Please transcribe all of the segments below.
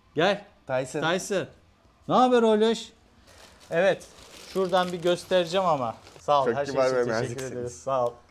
Gel. Tyson. Tyson. Ne haber Oloş? Evet. Şuradan bir göstereceğim ama. Sağ ol. Çok her şey kibar için ve teşekkür naziksiniz. ederiz. Sağ ol.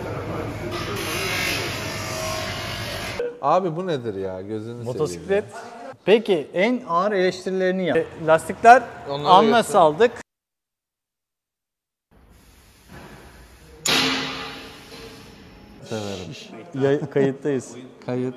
Abi bu nedir ya? Gözünü Motosiklet. seveyim Peki en ağır eleştirilerini yap. Lastikler Onları Anla göster. saldık. ya. Severim. Kayıttayız. Kayıt.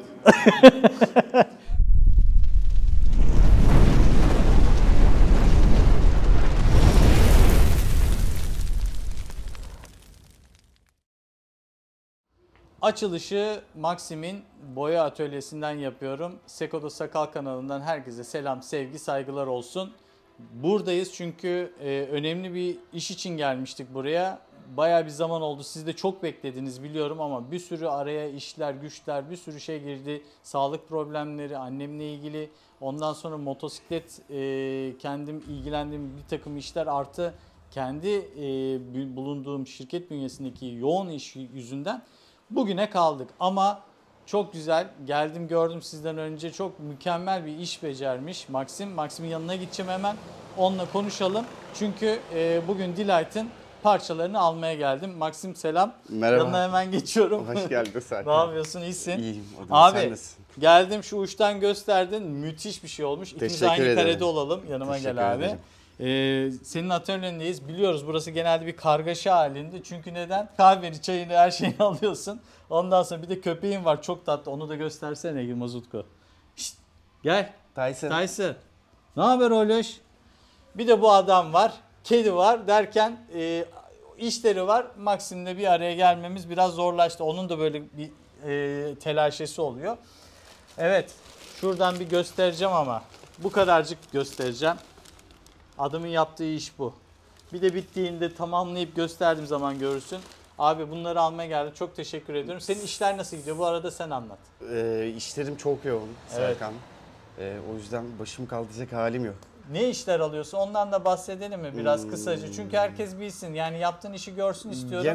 Açılışı Maxim'in boya atölyesinden yapıyorum. Seko'da Sakal kanalından herkese selam, sevgi, saygılar olsun. Buradayız çünkü önemli bir iş için gelmiştik buraya. Bayağı bir zaman oldu. Siz de çok beklediniz biliyorum ama bir sürü araya işler, güçler, bir sürü şey girdi. Sağlık problemleri, annemle ilgili. Ondan sonra motosiklet, kendim ilgilendiğim bir takım işler artı kendi bulunduğum şirket bünyesindeki yoğun iş yüzünden bugüne kaldık. Ama çok güzel. Geldim gördüm sizden önce. Çok mükemmel bir iş becermiş Maxim. Maxim'in yanına gideceğim hemen. Onunla konuşalım. Çünkü bugün Delight'ın parçalarını almaya geldim. Maxim selam. Merhaba. Yanına hemen geçiyorum. Hoş geldin sen. Ne yapıyorsun? İyisin. İyiyim. Abi Sen nasılsın? geldim şu uçtan gösterdin. Müthiş bir şey olmuş. İkimiz Teşekkür aynı ederim. karede olalım. Yanıma Teşekkür gel abi. ederim. Senin atölyendeyiz. Biliyoruz burası genelde bir kargaşa halinde. Çünkü neden? Kahveni, çayını, her şeyini alıyorsun. Ondan sonra bir de köpeğin var. Çok tatlı. Onu da göstersene Yılmaz Utku. Şşt, gel. Tyson. Tyson. Ne haber Oloş? Bir de bu adam var. Kedi var derken işleri var. Maxim'le bir araya gelmemiz biraz zorlaştı. Onun da böyle bir telaşesi oluyor. Evet. Şuradan bir göstereceğim ama. Bu kadarcık göstereceğim. Adamın yaptığı iş bu. Bir de bittiğinde tamamlayıp gösterdiğim zaman görürsün. Abi bunları almaya geldim. Çok teşekkür ediyorum. Senin işler nasıl gidiyor? Bu arada sen anlat. İşlerim çok yoğun Serkan. O yüzden başım kaldıracak halim yok. Ne işler alıyorsun? Ondan da bahsedelim mi biraz kısaca? Çünkü herkes bilsin. Yani yaptığın işi görsün istiyorum.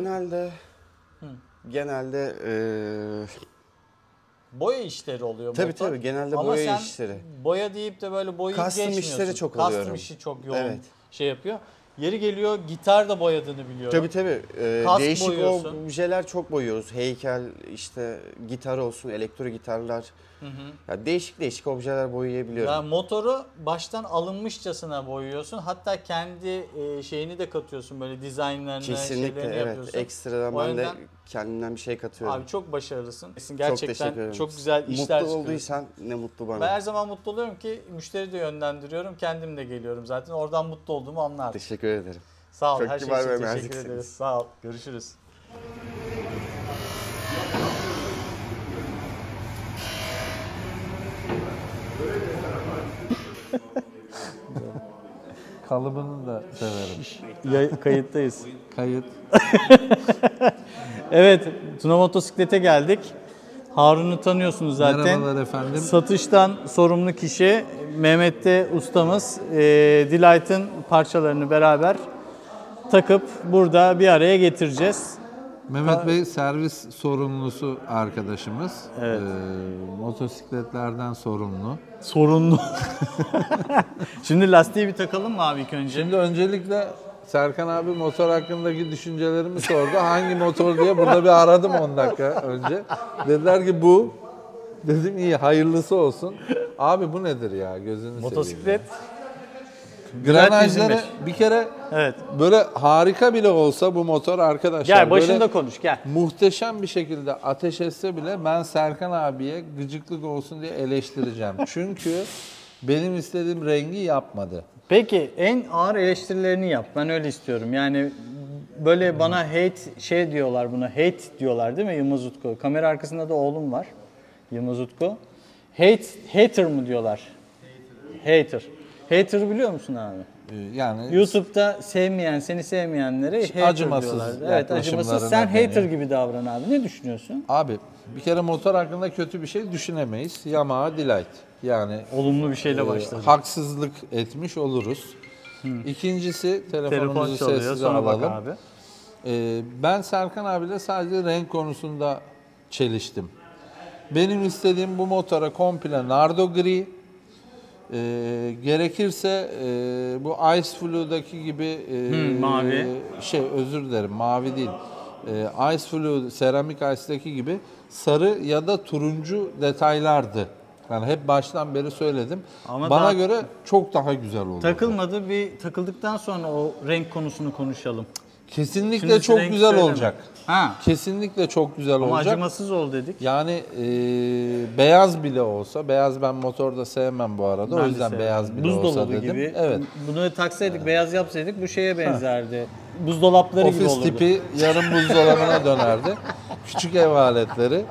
Genelde boya işleri oluyor. tabii genelde ama boya sen işleri. boya deyip de böyle boyayı Custom geçmiyorsun. işleri çok alıyorum. Custom işi çok yoğun Evet. şey yapıyor. Yeri geliyor gitar da boyadığını biliyorum. Tabii. Kask Değişik boyuyorsun. objeler çok boyuyoruz. Heykel, işte gitar olsun, elektro gitarlar. Ya değişik objeler boyayabiliyorum. Yani motoru baştan alınmışçasına boyuyorsun. Hatta kendi şeyini de katıyorsun böyle dizaynlarını, Kesinlikle şeylerini evet. yapıyorsun. Ekstradan O ben de yönden- kendimden bir şey katıyorum. Abi çok başarılısın. çok Gerçekten teşekkür ederim. çok güzel işler Mutlu çıkarıyorsun. olduysan ne mutlu bana. Ben her zaman mutlu oluyorum ki müşteri de yönlendiriyorum. Kendim de geliyorum zaten. Oradan mutlu olduğumu anlar. Teşekkür ederim. Sağ ol. Çok Her şey kibar için ve teşekkür naziksiniz. ederiz. Sağ ol. Görüşürüz. Kalıbını da severim. Kayıttayız. Kayıt. Evet, Tuna Motosiklet'e geldik. Harun'u tanıyorsunuz zaten. Merhabalar efendim. Satıştan sorumlu kişi Mehmet de ustamız. Delight'ın parçalarını beraber takıp burada bir araya getireceğiz. Mehmet Bey servis sorumlusu arkadaşımız. Evet. Motosikletlerden sorumlu. Sorunlu. Şimdi lastiği bir takalım mı abi ilk önce? Şimdi öncelikle Serkan abi motor hakkındaki düşüncelerimi sordu. Hangi motor diye burada bir aradım 10 dakika önce. Dediler ki bu. Dedim iyi hayırlısı olsun. Abi bu nedir ya gözünü seveyim. Motosiklet. Granajları 125. bir kere Evet. böyle harika bile olsa bu motor arkadaşlar. Gel başında böyle konuş gel. muhteşem bir şekilde ateş etse bile ben Serkan abiye gıcıklık olsun diye eleştireceğim. Çünkü benim istediğim rengi yapmadı. Peki en ağır eleştirilerini yap. Ben öyle istiyorum. Yani böyle bana hate şey diyorlar buna. Hate diyorlar değil mi Yılmaz Utku? Kamera arkasında da oğlum var. Yılmaz Utku. Hater mı diyorlar? Hater. Hater biliyor musun abi? Yani YouTube'da seni sevmeyenlere hater acımasız diyorlar. Evet, acımasız. yaklaşımlarına Sen hater deniyor. gibi davran abi. Ne düşünüyorsun? abi bir kere motor hakkında kötü bir şey düşünemeyiz. Yamaha Delight. Yani Olumlu bir şeyle başladık. haksızlık etmiş oluruz. İkincisi Telefon telefonumuzu çalıyor. sessize Sonra bak alalım. abi. Ben Serkan abiyle sadece renk konusunda çeliştim. Benim istediğim bu motora komple nardo gri, Gerekirse bu Ice Flu'daki gibi mavi. Özür dilerim, mavi değil. Ice Flu, Seramik Ice'daki gibi sarı ya da turuncu detaylardı. Yani hep baştan beri söyledim. Ama bana daha göre çok daha güzel oldu. takılmadı. Bir takıldıktan sonra o renk konusunu konuşalım. Kesinlikle Şimdi çok renk güzel söyleme. olacak. Ha. Kesinlikle çok güzel Ama olacak. acımasız ol dedik. Yani beyaz bile olsa, beyaz ben motorda sevmem bu arada. Ben o de yüzden severim. beyaz bile Buzdolabı olsa dedim. gibi. Evet. Bunu taksaydık, beyaz yapsaydık bu şeye benzerdi. Buzdolapları gibi Ofis olurdu. tipi yarım buzdolabına dönerdi. Küçük ev aletleri.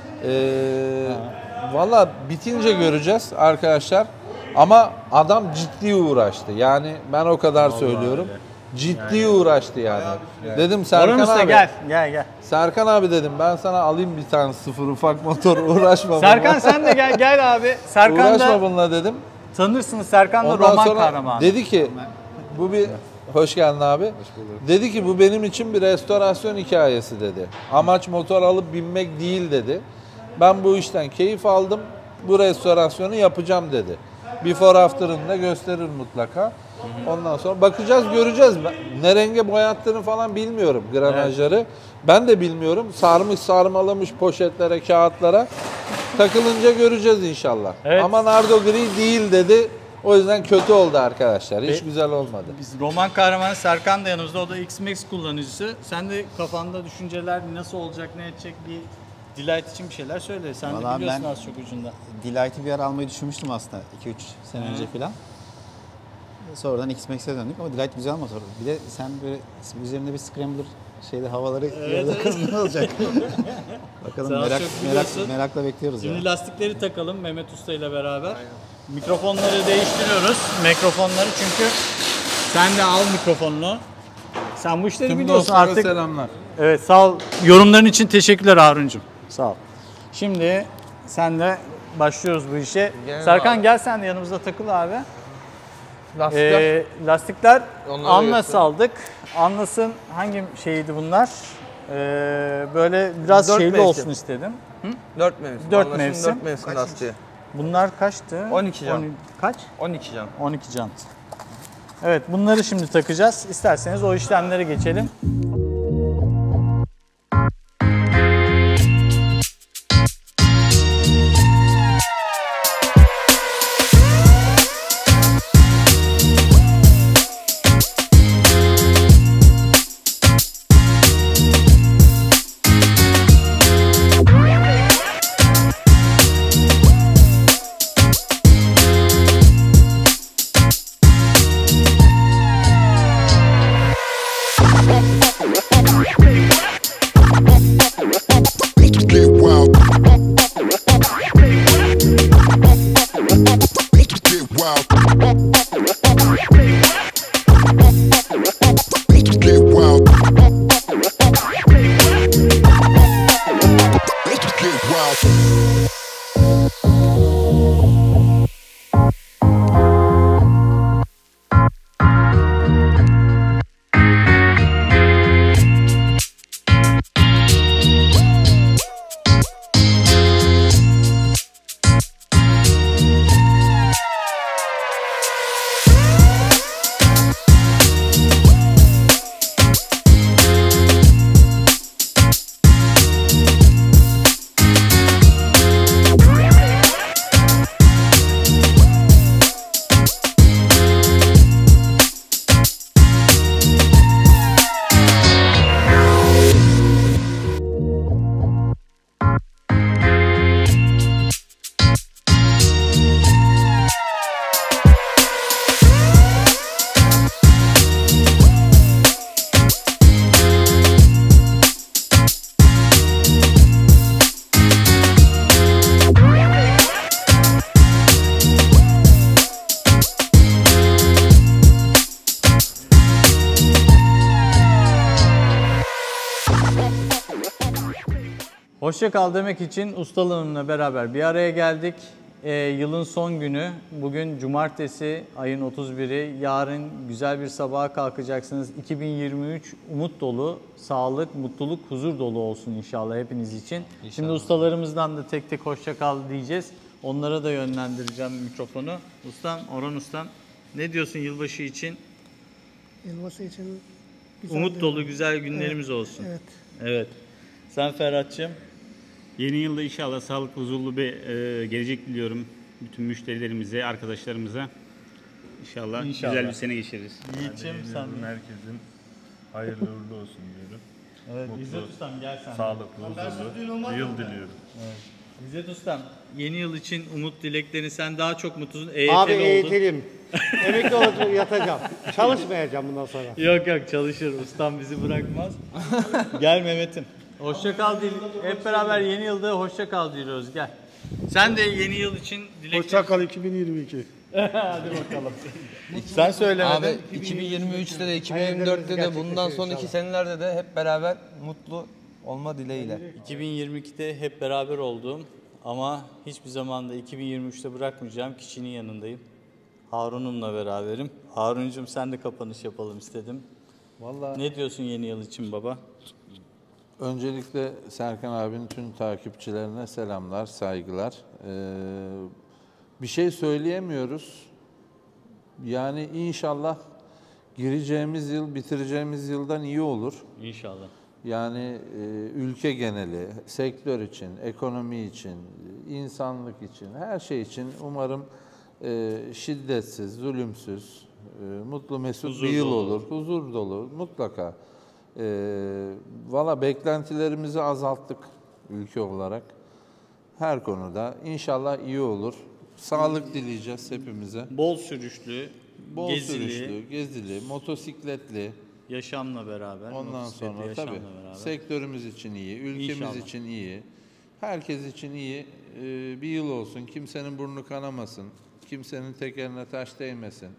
Valla bitince göreceğiz arkadaşlar. Ama adam ciddi uğraştı. Yani ben o kadar söylüyorum. Ciddi uğraştı yani. Dedim Serkan Orhan Usta abi. gel. Serkan abi dedim ben sana alayım bir tane sıfır ufak motor uğraşma Serkan bununla. sen de gel abi. Serkan Uğraşma da bununla dedim. tanırsınız. Serkan da Ondan roman sonra kahramanı. dedi ki bu bir hoş geldin abi. Dedi ki bu benim için bir restorasyon hikayesi dedi. Amaç motor alıp binmek değil dedi. Ben bu işten keyif aldım. Bu restorasyonu yapacağım dedi. Before after'ını da gösterir mutlaka. Ondan sonra bakacağız, göreceğiz. Ne renge boyattığını falan bilmiyorum granajları. Ben de bilmiyorum. Sarmış sarmalamış poşetlere, kağıtlara. Takılınca göreceğiz inşallah. Evet. Ama nardo gri değil dedi. O yüzden kötü oldu arkadaşlar. Hiç güzel olmadı. Biz roman kahramanı Serkan da yanımızda. O da X-Max kullanıcısı. Sen de kafanda düşünceler nasıl olacak, ne edecek bir Delight için bir şeyler söyle. Sen de Vallahi biliyorsun ben- az çok ucunda. Delight'ı bir ara almayı düşünmüştüm aslında 2-3 sene önce falan. Sonradan X-Max'e döndük ama Delight güzel motor. Bir de sen böyle üzerinde bir scrambler şeyde havaları bakalım ne olacak. Bakalım Sen az çok biliyorsun. merakla bekliyoruz ya. Şimdi lastikleri takalım Mehmet Usta ile beraber. Mikrofonları değiştiriyoruz. Mikrofonları çünkü sen de al mikrofonunu. Sen bu işleri Tüm biliyorsun dostlara artık. selamlar. Evet sağ ol. Yorumların için teşekkürler Harun'cum. Sağ ol. Şimdi senle başlıyoruz bu işe. Gel Serkan abi. gel sen de yanımızda takıl abi. Lastikler. Lastikler Onları Anlas göster. aldık. Anlas'ın hangi şeyiydi bunlar? Böyle biraz Dört şeyli mevsim. olsun istedim. 4 mevsim. Dört Anlaşıldı, mevsim. 4 mevsim lastiği. Bunlar kaçtı? 12 can. Kaç? 12 can. 12 jant. Evet bunları şimdi takacağız. İsterseniz o işlemlere geçelim. Get wild. Get wild. Get wild. Get wild. Hoşça kal demek için ustalığımla beraber bir araya geldik. Yılın son günü. Bugün cumartesi ayın 31'i. Yarın güzel bir sabaha kalkacaksınız. 2023 umut dolu, sağlık, mutluluk, huzur dolu olsun inşallah hepiniz için. Şimdi ustalarımızdan da tek tek hoşça kal diyeceğiz. Onlara da yönlendireceğim mikrofonu. Ustam, Orhan Ustam, ne diyorsun yılbaşı için? Yılbaşı için güzel Umut bir- dolu güzel günlerimiz olsun. Evet. Evet. Sen Ferhat'cığım? Yeni yılda inşallah sağlıklı, huzurlu bir gelecek diliyorum. Bütün müşterilerimize, arkadaşlarımıza. İnşallah, İnşallah. güzel bir sene geçiririz. Yiğit'cim sen de. Herkesin hayırlı uğurlu olsun diyorum. Evet, Mutlu, İzzet Ustam gel sen. de. sağlıklı, huzurlu bir yıl diliyorum. İzzet Ustam, yeni yıl için umut dileklerini sen daha çok mutlusun. Abi EYT'li oldun. eğitelim. Emekli olacağım, yatacağım. Çalışmayacağım bundan sonra. Yok yok çalışır. Ustam bizi bırakmaz. Gel Mehmet'im. Hoşça kal dil. Hep beraber yeni yılda hoşça kal diyoruz. Gel. Sen de yeni yıl için dilek. Hoşça kal 2022. Hadi bakalım. Sen söylemedin. Abi 2023'te de 2024'te de bundan sonraki senelerde de hep beraber mutlu olma dileğiyle. 2022'de hep beraber olduğum ama hiçbir zaman da 2023'te bırakmayacağım kişinin yanındayım. Harun'umla beraberim. Harun'cum sen de kapanış yapalım istedim. Vallahi Ne diyorsun yeni yıl için baba? öncelikle Serkan abinin tüm takipçilerine selamlar, saygılar. Bir şey söyleyemiyoruz. Yani inşallah gireceğimiz yıl bitireceğimiz yıldan iyi olur. İnşallah. Yani ülke geneli, sektör için, ekonomi için, insanlık için, her şey için umarım şiddetsiz, zulümsüz, mutlu mesut Huzur bir yıl dolu. olur. Huzur dolu mutlaka. Valla beklentilerimizi azalttık ülke olarak. Her konuda inşallah iyi olur. Sağlık dileyeceğiz hepimize. Bol sürüşlü, Bol gezili, sürüşlü, gezili, motosikletli. yaşamla beraber. Ondan motosikletli sonra yaşamla tabii beraber. sektörümüz için iyi, ülkemiz İnşallah. için iyi, herkes için iyi bir yıl olsun. Kimsenin burnu kanamasın, kimsenin tekerine taş değmesin.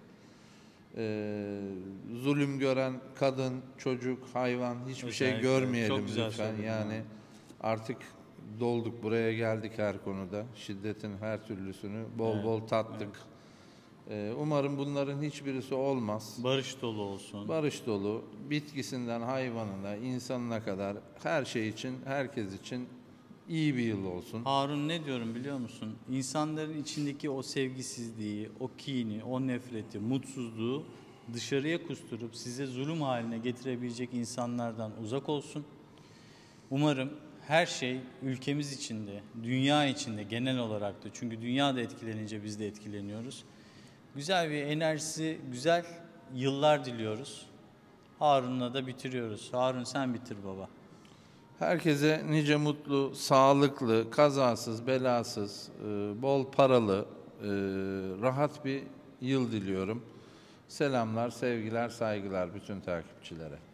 Zulüm gören kadın, çocuk, hayvan hiçbir şey Özellikle. görmeyelim Çok güzel lütfen. söyledin Yani artık dolduk, buraya geldik her konuda. Şiddetin her türlüsünü bol bol tattık. Umarım bunların hiçbirisi olmaz. Barış dolu olsun. Barış dolu, bitkisinden hayvanına, insanına kadar her şey için, herkes için iyi bir yıl olsun. Harun ne diyorum biliyor musun? İnsanların içindeki o sevgisizliği, o kini, o nefreti, mutsuzluğu dışarıya kusturup size zulüm haline getirebilecek insanlardan uzak olsun. Umarım her şey ülkemiz içinde, dünya içinde genel olarak da çünkü dünya da etkilenince biz de etkileniyoruz. Güzel bir enerjisi, güzel yıllar diliyoruz. Harun'la da bitiriyoruz. Harun sen bitir baba. Herkese nice mutlu, sağlıklı, kazasız, belasız, bol paralı, rahat bir yıl diliyorum. Selamlar, sevgiler, saygılar bütün takipçilere.